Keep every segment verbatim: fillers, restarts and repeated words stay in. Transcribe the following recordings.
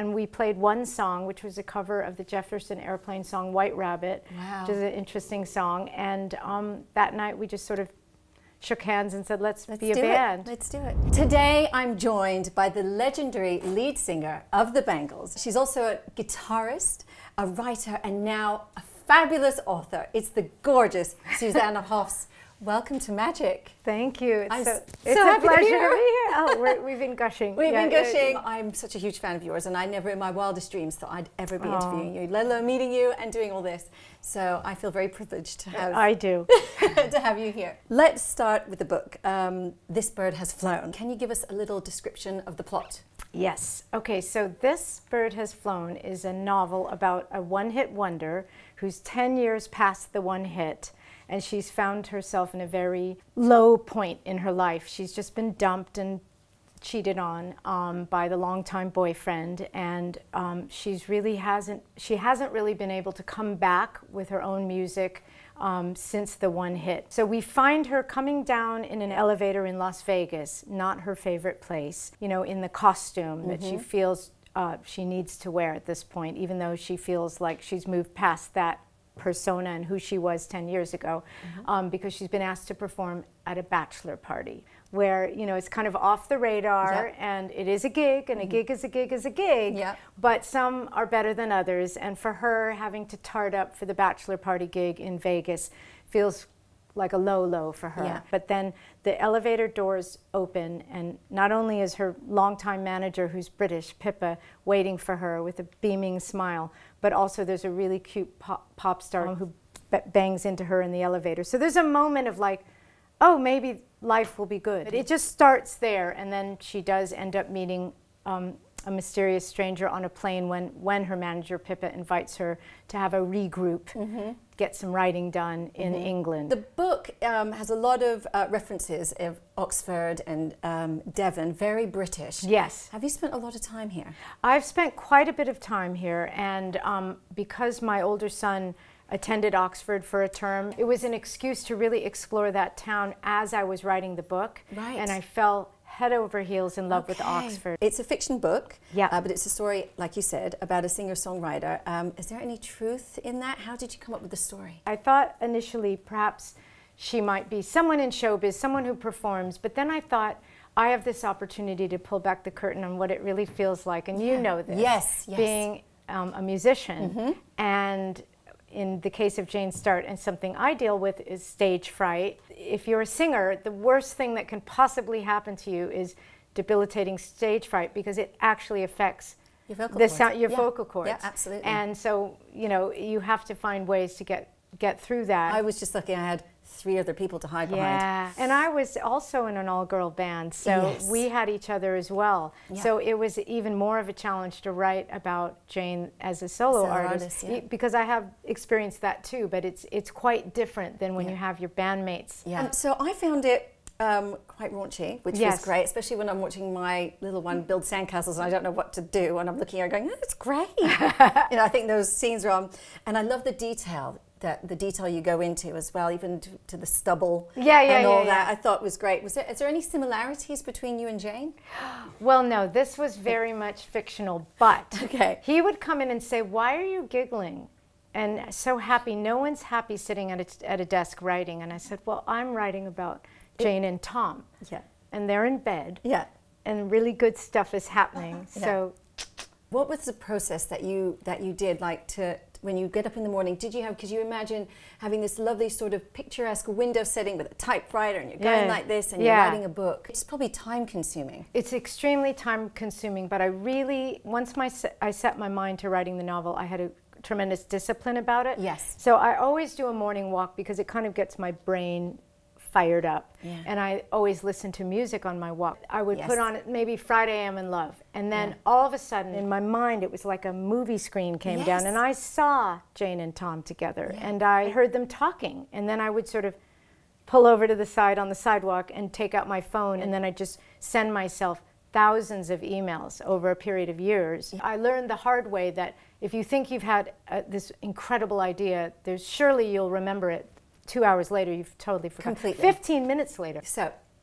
and we played one song, which was a cover of the Jefferson Airplane song White Rabbit, wow. which is an interesting song. And um, that night we just sort of shook hands and said, let's, let's be a band. It. Let's do it. Today I'm joined by the legendary lead singer of the Bangles. She's also a guitarist, a writer, and now a fabulous author. It's the gorgeous Susanna Hoffs. Welcome to Magic. Thank you. It's, I'm so, so it's happy a pleasure to be here. To be here. Oh, we're, we've been gushing. We've yeah, been gushing. Yeah. I'm such a huge fan of yours, and I never in my wildest dreams thought I'd ever be Oh. interviewing you, let alone meeting you and doing all this. So I feel very privileged to have I do. to have you here. Let's start with the book. Um, This Bird Has Flown. Can you give us a little description of the plot? Yes. Okay, so This Bird Has Flown is a novel about a one-hit wonder who's ten years past the one hit, and she's found herself in a very low point in her life. She's just been dumped and cheated on um, by the longtime boyfriend, and um, she's really hasn't she hasn't really been able to come back with her own music um, since the one hit. So we find her coming down in an elevator in Las Vegas, not her favorite place, you know, in the costume mm-hmm. that she feels uh, she needs to wear at this point, even though she feels like she's moved past that persona and who she was ten years ago, mm-hmm. um, because she's been asked to perform at a bachelor party where, you know, it's kind of off the radar yep. and it is a gig, and mm-hmm. a gig is a gig is a gig, yep. but some are better than others, and for her, having to tart up for the bachelor party gig in Vegas feels like a low low for her. Yeah. But then the elevator doors open, and not only is her longtime manager, who's British, Pippa, waiting for her with a beaming smile, but also there's a really cute pop, pop star who bangs into her in the elevator. So there's a moment of like, oh, maybe life will be good. But it just starts there, and then she does end up meeting um, a mysterious stranger on a plane when, when her manager, Pippa, invites her to have a regroup, mm-hmm. get some writing done in mm-hmm. England. The book um, has a lot of uh, references of Oxford and um, Devon, very British. Yes. Have you spent a lot of time here? I've spent quite a bit of time here, and um, because my older son attended Oxford for a term, it was an excuse to really explore that town as I was writing the book. Right. And I fell head over heels in love okay. with Oxford. It's a fiction book, yeah. uh, but it's a story, like you said, about a singer-songwriter. Um, is there any truth in that? How did you come up with the story? I thought initially perhaps she might be someone in showbiz, someone who performs, but then I thought, I have this opportunity to pull back the curtain on what it really feels like, and yeah. you know this, yes, yes. being um, a musician, mm-hmm. and in the case of Jane Start, and something I deal with is stage fright. If you're a singer, the worst thing that can possibly happen to you is debilitating stage fright, because it actually affects your vocal the cords. sound, your yeah. vocal cords. Yeah, absolutely. And so, you know, you have to find ways to get get through that. I was just lucky I had three other people to hide yeah. behind. Yeah, and I was also in an all-girl band, so yes. we had each other as well. Yeah. So it was even more of a challenge to write about Jane as a solo, solo artist, artist yeah. because I have experienced that too, but it's it's quite different than when yeah. you have your bandmates. Yeah. Um, so I found it um, quite raunchy, which yes. was great, especially when I'm watching my little one build sandcastles and I don't know what to do, and I'm looking at her going, oh, that's great. you know, I think those scenes are on, and I love the detail. That the detail you go into as well, even to, to the stubble yeah, yeah, and all yeah, that, yeah. I thought was great. Was there, is there any similarities between you and Jane? Well, no, this was very much fictional, but okay. he would come in and say, why are you giggling? And so happy, no one's happy sitting at a, at a desk writing. And I said, well, I'm writing about Jane and Tom. Yeah. And they're in bed. Yeah. And really good stuff is happening. Yeah. So what was the process that you that you did, like to when you get up in the morning, did you have, could you imagine having this lovely sort of picturesque window setting with a typewriter and you're going yeah. like this and yeah. you're writing a book? It's probably time consuming. It's extremely time consuming, but I really, once my I set my mind to writing the novel, I had a tremendous discipline about it. Yes. So I always do a morning walk because it kind of gets my brain fired up. Yeah. And I always listen to music on my walk. I would yes. put on maybe Friday I'm in Love. And then yeah. all of a sudden in my mind it was like a movie screen came yes. down and I saw Jane and Tom together yeah. and I heard them talking, and then I would sort of pull over to the side on the sidewalk and take out my phone, and then I just send myself thousands of emails over a period of years. I learned the hard way that if you think you've had uh, this incredible idea, there's surely you'll remember it two hours later, you've totally forgotten. Completely. fifteen minutes later. So,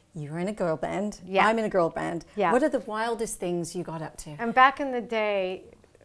You were in a girl band. Yeah. I'm in a girl band. Yeah. What are the wildest things you got up to? And back in the day,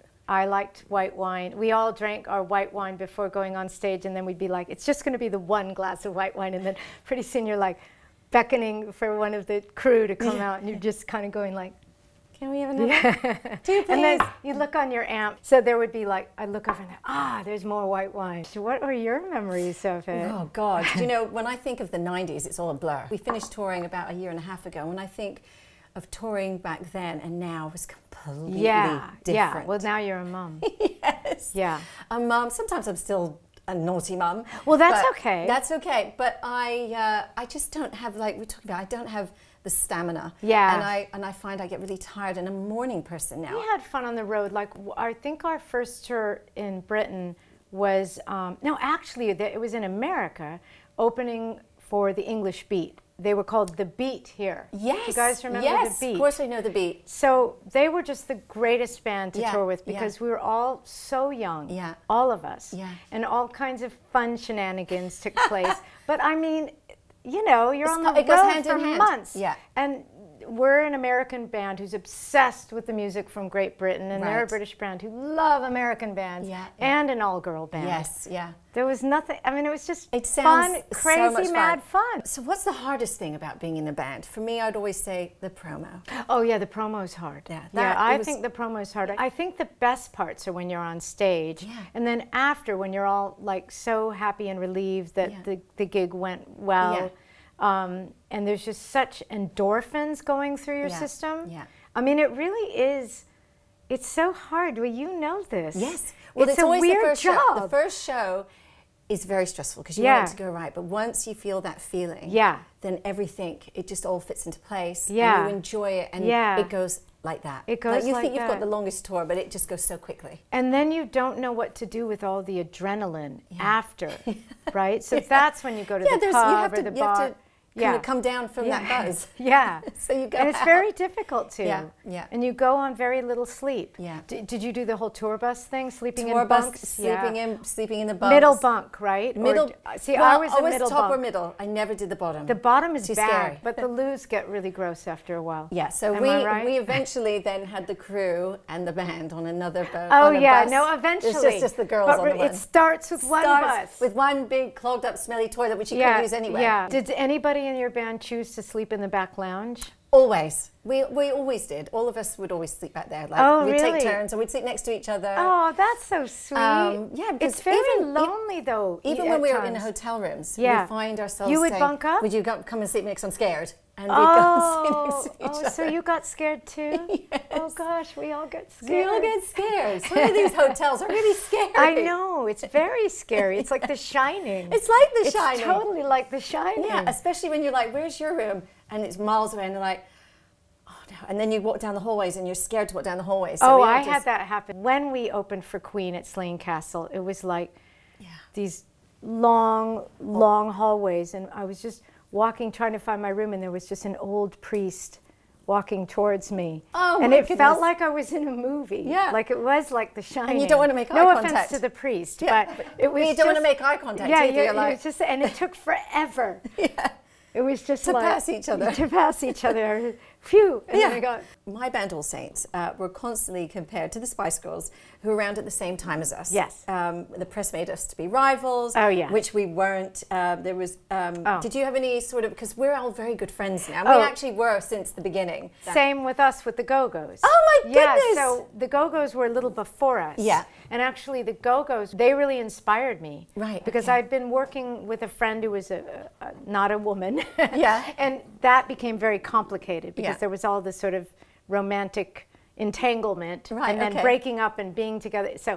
I liked white wine. We all drank our white wine before going on stage, and then we'd be like, it's just going to be the one glass of white wine. And then pretty soon you're like beckoning for one of the crew to come out, and you're just kind of going like, can we have another? yeah. Do you please? And then you look on your amp. So there would be like, I'd look over and ah, there's more white wine. So what are your memories of it? Oh, God. Do you know, when I think of the nineties, it's all a blur. We finished touring about a year and a half ago. When I think of touring back then and now, it was completely yeah, different. Yeah, well, now you're a mum. Yes. Yeah. A mum. Sometimes I'm still a naughty mum. Well, that's but okay. That's okay. But I, uh, I just don't have, like we're talking about, I don't have the stamina. Yeah. And I and I find I get really tired, and I'm a morning person now. We had fun on the road. Like, I think our first tour in Britain was, um, no, actually, it was in America, opening for the English Beat. They were called The Beat here. Yes. Do you guys remember yes, The Beat? Of course I know The Beat. So they were just the greatest band to yeah, tour with because yeah. we were all so young, yeah. all of us. Yeah. And all kinds of fun shenanigans took place. But I mean, you know, you're it's on not, the it goes road hand for in hand. months. Yeah. And we're an American band who's obsessed with the music from Great Britain, and right. they're a British band who love American bands yeah. and an all-girl band. Yes, yeah. There was nothing, I mean, it was just it sounds fun, crazy, so much mad fun. fun. So what's the hardest thing about being in a band? For me, I'd always say the promo. Oh yeah, the promo's hard. Yeah, yeah that, I was, think the promo's hard. I think the best parts are when you're on stage, yeah. and then after when you're all like so happy and relieved that yeah. the, the gig went well. Yeah. Um, and there's just such endorphins going through your yeah. system. Yeah. I mean, it really is, it's so hard. Well, you know this. Yes. Well, it's, it's a always weird the first job. show. The first show is very stressful because you yeah. want it to go right. But once you feel that feeling, yeah. then everything, it just all fits into place. Yeah. And you enjoy it, and yeah. it goes like that. It goes like you like think you've that. got the longest tour, but it just goes so quickly. And then you don't know what to do with all the adrenaline yeah. after, right? So yeah. that's when you go to yeah, the there's, pub you have or to, the you bar. Have to yeah. kind of come down from yeah. that buzz. Yeah. So you go And it's out. very difficult to. Yeah, yeah. And you go on very little sleep. Yeah. D did you do the whole tour bus thing, sleeping Tour in bus, bunks? sleeping yeah. in, sleeping in the bunks. Middle bunk, right? Middle. Or, see, well, I was a always middle top bunk. or middle. I never did the bottom. The bottom is Too bad, scary. but the loos get really gross after a while. Yeah, so Am we I right? we eventually then had the crew and the band on another boat. Oh on a yeah, bus. no, eventually. It's just, just the girls but on the it one. starts with one Starts bus. with one big clogged up smelly toilet, which you yeah, couldn't use anyway. Yeah. Did anybody in your band choose to sleep in the back lounge? Always. We we always did. All of us would always sleep back there. Like Oh, we'd really? take turns, so we'd sit next to each other. Oh, that's so sweet. Um, yeah, because it's very even- lonely though. Even e- when at we were in times. hotel rooms, Yeah. we find ourselves You would saying, bunk up? would you go, come and sleep next? I'm scared. And we'd Oh, go and sleep next to each oh other. so you got scared too? Yes. Oh gosh, we all get We scared. all get scared. Some of these hotels are really scary. I know, it's very scary. It's like The Shining. It's like The It's Shining. totally like The Shining. Yeah, especially when you're like, where's your room? And it's miles away, and they're like, oh no. And then you walk down the hallways, and you're scared to walk down the hallways. So oh, we all I just, had that happen. When we opened for Queen at Slane Castle, it was like Yeah. these long, long hallways, and I was just walking, trying to find my room, and there was just an old priest walking towards me. Oh, and my it goodness. felt like I was in a movie. Yeah. Like it was like The Shining. And you don't want to make no eye offense contact. to the priest, Yeah, but but it was you just, don't want to make eye contact yeah, either. you're, You're like, it's just, and it took forever. yeah. It was just To like pass each other. To pass each other. Phew. And Yeah. then I got, My band, All Saints, uh, were constantly compared to the Spice Girls, who were around at the same time as us. Yes. Um, the press made us to be rivals. Oh, yeah. Which we weren't. Uh, there was. Um, Oh. Did you have any sort of? Because we're all very good friends now. Oh. We actually were since the beginning. same with us with the Go-Go's. Oh my Yeah, goodness! so the Go-Go's were a little before us. Yeah. And actually the Go-Go's, they really inspired me. Right, Because okay. I'd been working with a friend who was a, a, not a woman. Yeah. And that became very complicated because Yeah. there was all this sort of romantic entanglement Right, and then okay. breaking up and being together. So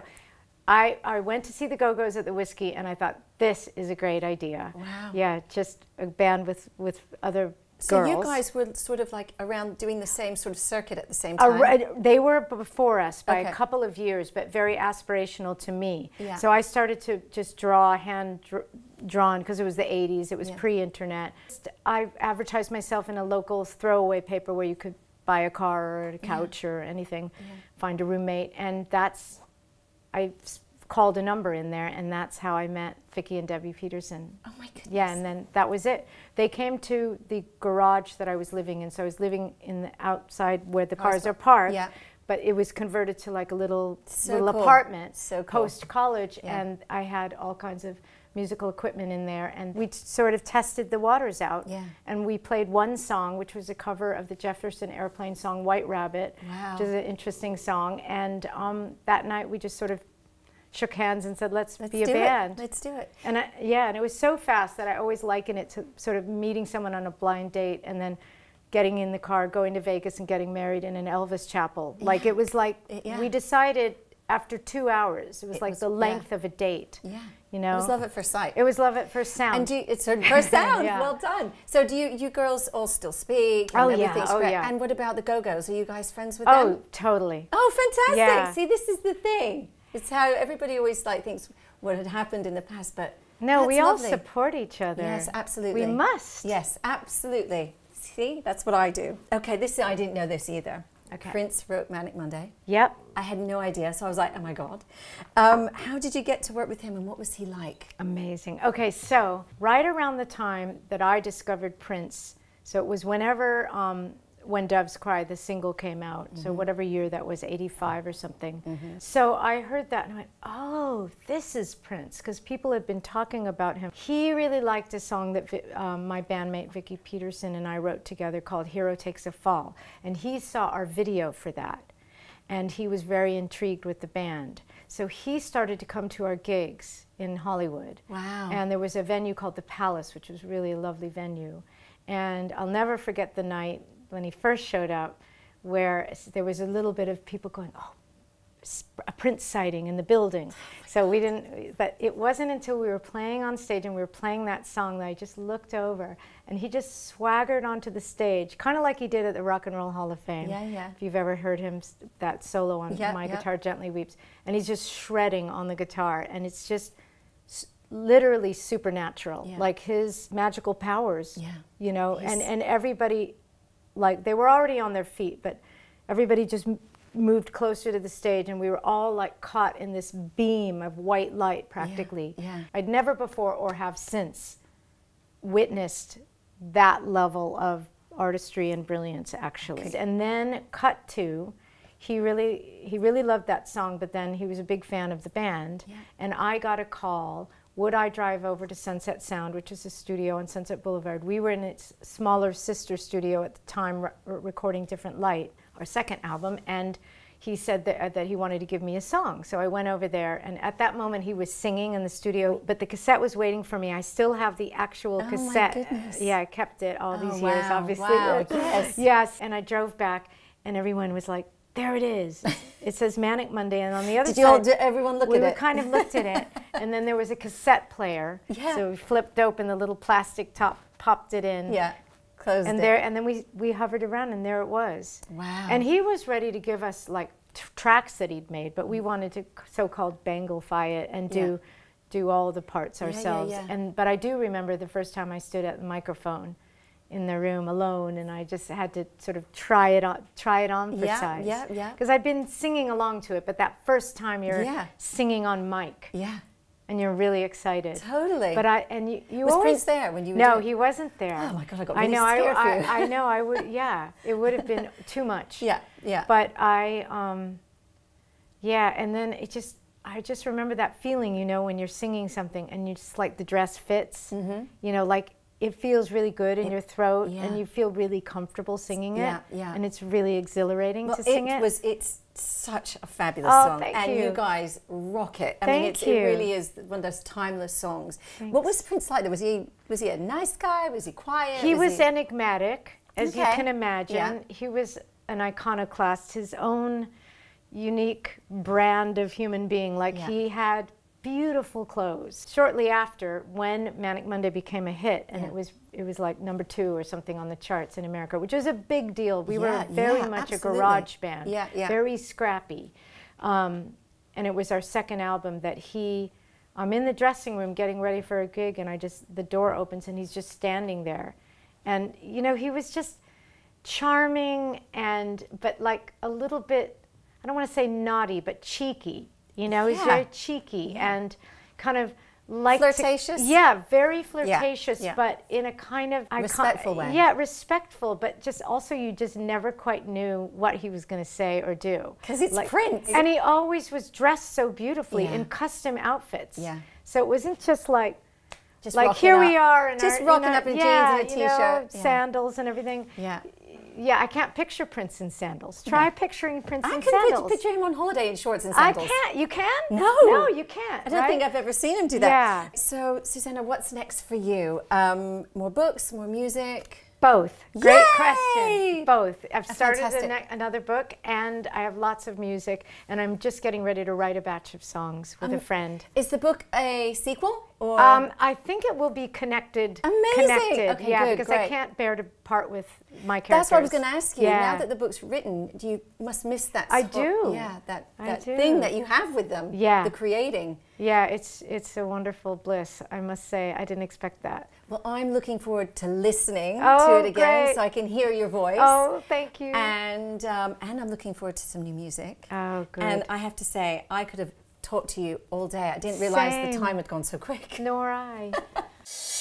I, I went to see the Go-Go's at the Whiskey and I thought, this is a great idea. Wow. Yeah, just a band with, with other So girls. you guys were sort of like around doing the same sort of circuit at the same A time. re- they were before us by Okay. a couple of years, but very aspirational to me. Yeah. So I started to just draw hand dr- drawn because it was the eighties. It was Yeah. pre-internet. I advertised myself in a local throwaway paper where you could buy a car or a couch or anything, find a roommate, and that's I s- called a number in there, and that's how I met Vicki and Debbie Peterson. Oh my goodness. Yeah, and then that was it. They came to the garage that I was living in, so I was living in the outside where the cars are parked. Yeah. But it was converted to like a little So little cool. apartment So cool. post college, Yeah. and I had all kinds of musical equipment in there, and we sort of tested the waters out. Yeah. And we played one song, which was a cover of the Jefferson Airplane song "White Rabbit," Wow. which is an interesting song. And um, that night we just sort of shook hands and said, let's, Let's be a do band. It. Let's do it. And I, yeah, and it was so fast that I always liken it to sort of meeting someone on a blind date and then getting in the car, going to Vegas and getting married in an Elvis chapel. Yeah. Like it was like, yeah. we decided after two hours, it was it like was, the length yeah. of a date. Yeah. You know? It was love at first sight. It was love at first sound. And do you, it's a first sound. Yeah. Well done. So do you, you girls all still speak? And Oh, yeah. everything's Oh, great? yeah. And what about the Go-Go's? Are you guys friends with Oh, them? totally. Oh, fantastic. Yeah. See, this is the thing. It's how everybody always like thinks what had happened in the past, but No, that's we all lovely. support each other. Yes, absolutely. We must. Yes, absolutely. See, that's what I do. Okay, this I didn't know this either. Okay. Prince wrote Manic Monday. Yep. I had no idea, so I was like, oh my God. Um, how did you get to work with him, and what was he like? Amazing. Okay, so right around the time that I discovered Prince, so it was whenever um, When Doves Cry, the single came out, mm-hmm. so whatever year that was, eighty-five or something. Mm-hmm. So I heard that and I went, oh, this is Prince, because people had been talking about him. He really liked a song that um, my bandmate Vicki Peterson and I wrote together called Hero Takes a Fall, and he saw our video for that, and he was very intrigued with the band. So he started to come to our gigs in Hollywood. Wow. And there was a venue called the Palace, which was really a lovely venue. And I'll never forget the night when he first showed up, where there was a little bit of people going, oh, a Prince sighting in the building. So we didn't, but it wasn't until we were playing on stage and we were playing that song that I just looked over and he just swaggered onto the stage, kind of like he did at the Rock and Roll Hall of Fame. Yeah, yeah. If you've ever heard him, that solo on Yeah, My yeah. Guitar Gently Weeps. And he's just shredding on the guitar, and it's just literally supernatural, Yeah. like his magical powers, Yeah. you know, He's- and, and everybody, like they were already on their feet, but everybody just m- moved closer to the stage, and we were all like caught in this beam of white light practically. Yeah, yeah. I'd never before or have since witnessed that level of artistry and brilliance actually. Okay. And then cut to, he really he really loved that song, but then he was a big fan of the band. Yeah. And I got a call, would I drive over to Sunset Sound, which is a studio on Sunset Boulevard. We were in its smaller sister studio at the time, re recording Different Light, our second album, and he said that, uh, that he wanted to give me a song. So I went over there, and at that moment he was singing in the studio, but the cassette was waiting for me. I still have the actual Oh, cassette. my goodness. Yeah, I kept it all Oh, these years, wow, obviously. wow, yes. Yes, and I drove back, and everyone was like, there it is. It says Manic Monday, and on the other Did side, you all, did everyone look we at were it? kind of looked at it, and then there was a cassette player. Yeah. So we flipped open the little plastic top, popped it in. Yeah, closed And it. there, and then we we hovered around, and there it was. Wow. And he was ready to give us like t tracks that he'd made, but we wanted to so-called banglify it and do Yeah. do all the parts Yeah, yeah, ourselves. yeah. And but I do remember the first time I stood at the microphone in the room alone, and I just had to sort of try it on, try it on for Yeah, size. yeah, yeah. Because I'd been singing along to it, but that first time you're Yeah. singing on mic, Yeah, and you're really excited. totally. But I and you, you was always Prince there when you were no, doing he wasn't there. Oh my God, I got I really know. I, scared for you. I, I know. I would. Yeah, it would have been too much. Yeah, yeah. But I, um, yeah, and then it just. I just remember that feeling, you know, when you're singing something and you just like the dress fits, Mm-hmm. you know, like it feels really good in It- your throat, yeah. and you feel really comfortable singing it. Yeah, yeah. And it's really exhilarating Well, to sing it it. was. It's such a fabulous Oh, song, thank and you. you guys rock it. I mean, Thank it's, it you. really is one of those timeless songs. Thanks. What was Prince like? Was he was he a nice guy? Was he quiet? He was enigmatic, as you Okay. can imagine. Yeah. He was an iconoclast, his own unique brand of human being. Like Yeah. he had beautiful clothes. Shortly after, when Manic Monday became a hit, and Yeah. it was it was like number two or something on the charts in America, which was a big deal. We were Yeah, very yeah, much absolutely. a garage band, Yeah, yeah. very scrappy. Um, and it was our second album that he, I'm in the dressing room getting ready for a gig, and I just, the door opens and he's just standing there. And, you know, he was just charming and, but like a little bit, I don't want to say naughty, but cheeky. You know, he's Yeah. very cheeky Yeah. and kind of like Flirtatious? To, yeah, very flirtatious, yeah. but in a kind of I Respectful ca- way. Yeah, respectful, but just also you just never quite knew what he was going to say or do. Because it's Prince. And he always was dressed so beautifully Yeah. in custom outfits. Yeah. So it wasn't just like, Just like rocking here up. we are in Just our, rocking in our, up in yeah, jeans and a you know, t-shirt. Yeah. sandals and everything. Yeah. Yeah, I can't picture Prince in sandals. Try No. picturing Prince I in can sandals. picture him on holiday in shorts and I sandals. can't. You can? No. No, you can't. I don't right? think I've ever seen him do that. Yeah. So, Susanna, what's next for you? Um, more books, more music? Both. Great Yay! question. Both. I've started a fantastic. ne- another book, and I have lots of music, and I'm just getting ready to write a batch of songs with Um, a friend. Is the book a sequel? Or Um, I think it will be connected. Amazing. Connected, Okay, yeah, good, because I great. can't bear to part with my characters. That's what I was going to ask you. Yeah. Now that the book's written, do you must miss that? I whole- do. Yeah, that I that do. thing that you have with them. Yeah. The creating. Yeah, it's it's a wonderful bliss. I must say, I didn't expect that. Well, I'm looking forward to listening Oh, to it again, great. so I can hear your voice. Oh, thank you. And um, and I'm looking forward to some new music. Oh, good. And I have to say, I could have talked to you all day. I didn't realize the Same. time had gone so quick. Nor I.